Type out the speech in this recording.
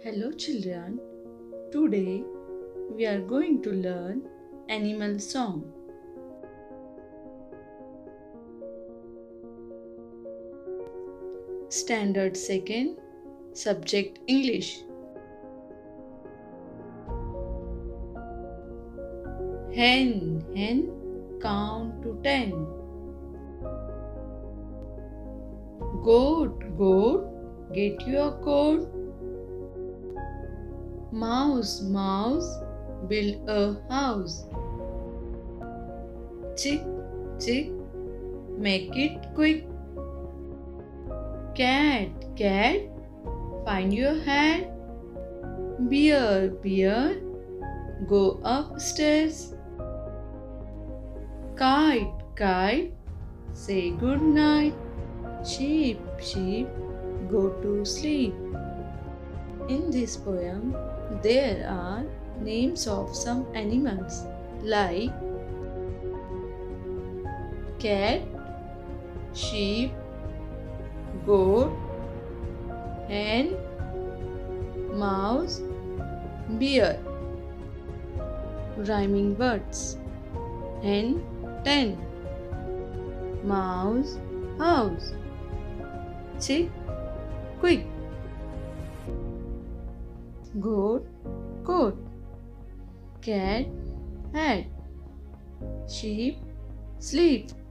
Hello children, today we are going to learn animal song. Standard 2nd, subject English. Hen, hen, count to 10. Goat, goat, get your coat. Mouse, mouse, build a house. Chick, chick, make it quick. Cat, cat, find your hat. Bear, bear, go upstairs. Kite, kite, say good night. Sheep, sheep, go to sleep. In this poem, there are names of some animals like cat, sheep, goat, hen, mouse, bear. Rhyming words: hen, 10, mouse, house, chick, quick, goat, coat, cat, hat, sheep, sleep.